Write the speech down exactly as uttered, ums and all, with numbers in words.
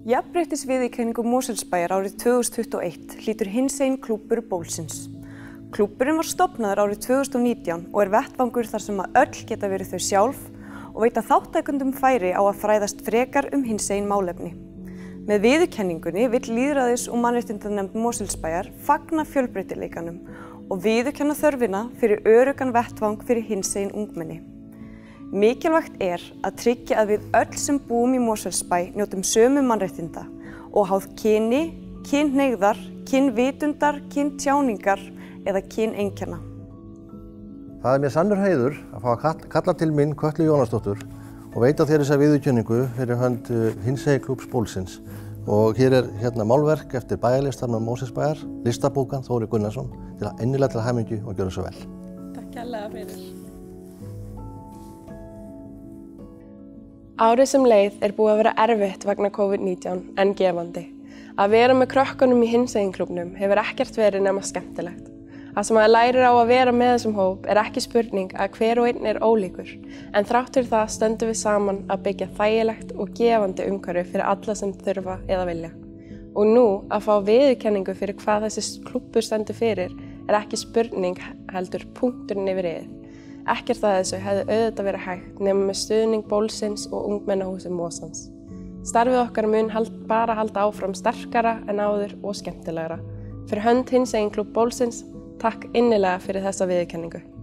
Jafnréttisviðurkenningu Mosfellsbæjar árið tvö þúsund tuttugu og eitt hlýtur hinsegin klúbbur Bólsins. Klúbburinn var stofnaður árið tvö þúsund og nítján og er vettvangur þar sem að öll geta verið þau sjálf og veita þátttakendum færi á að fræðast frekar um hinsegin málefni. Með viðurkenningunni vill lýðræðis- og mannréttindanefnd Mosfellsbæjar fagna fjölbreytileikanum og viðurkenna þörfina fyrir öruggan vettvang fyrir hinsegin ungmenni. Mikilvægt er að tryggja að við öll sem búum í Mosfellsbæ njótum sömu mannréttinda og háð kyni, kynhneigðar, kynvitundar, kyntjáningar eða kyneinkenna. Það er mér sannur heiður að fá að kalla til minn Kötlu Jónasdóttur og veita þér þessa viðurkenningu fyrir hönd hinsegin klúbbs Bólsins. Og hér er hérna málverk eftir bæjarlistarmann Mosfellsbæjar, listabókan Þóri Gunnarsson, til að innilega til hamingju og gjöra svo vel. Takk kærlega fyrir. Árið sem leið er búið að vera erfitt vegna COVID nítján en gefandi. Að vera með krökkunum í hinsegin klúbbnum hefur ekkert verið nema skemmtilegt. Það sem maður lærir á að vera með þessum hóp er ekki spurning að hver og einn er ólíkur, en þrátt fyrir það stöndum við saman að byggja þægilegt og gefandi umhverfi fyrir alla sem þurfa eða vilja. Og nú að fá viðurkenningu fyrir hvað þessi klúbbur stendur fyrir er ekki spurning heldur punkturinn yfir iðið. Ekkert af þessu hefði auðvitað verið hægt nema með stuðning Bólsins og ungmennahúsi Mosans. Starfið okkar mun hald, bara halda áfram sterkara en áður og skemmtilegra. Fyrir hönd hinsegin klúbb Bólsins, takk innilega fyrir þessa viðurkenningu.